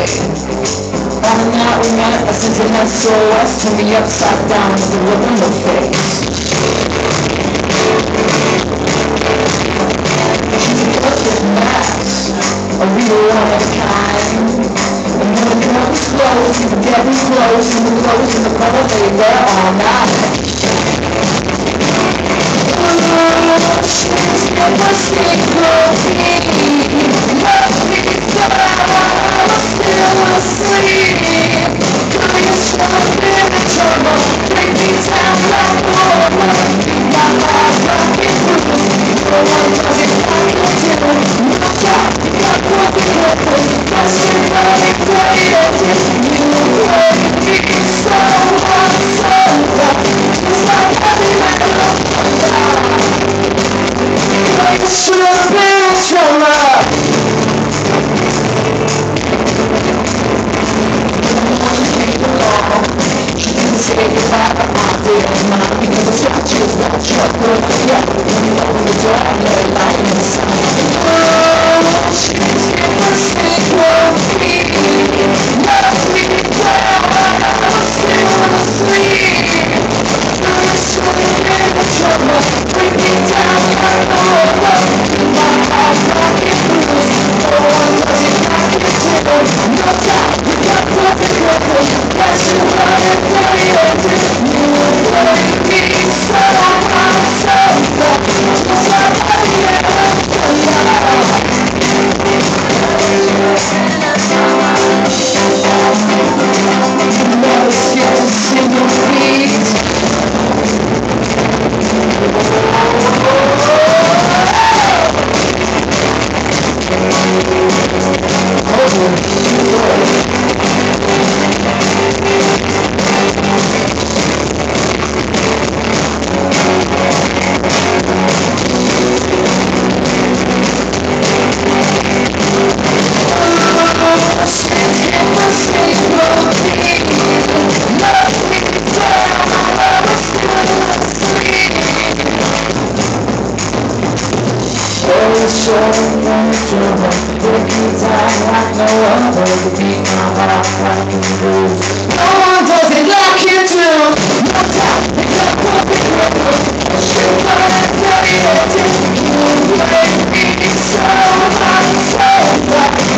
On the night we met, I sent an SOS, turned me upside down with a look on your face. She's a perfect match, a real one of a kind. And when the curtains close, the devil's close, and the clothes in the puddle lay there all night. She's never seen me, love me so, I'm still asleep. Do you show me the trouble, bring me down like water, leave my heart rocking through. No one does it like you do. No doubt, you got broken records, but you're running crazy. You hurt me so, I'm so rough. It's like heavy metal. Like a should have been a trauma. Say goodbye to my dear mine, because it's not you, it's not your good. Yeah, when you open the door, I let it light in the sun. Oh, she's never seen me, love me down, I'm still asleep. You're swimming in the trouble, bring me down like water. My heart rocking through, no one does it like you do. No doubt, you got perfect records, yes, you're running crazy. You make me so, I'm so bad, just like I am. Never seen a single beat. So I'm so